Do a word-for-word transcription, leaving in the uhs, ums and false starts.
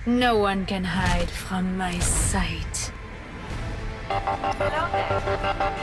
No one can hide from my sight. Hello there.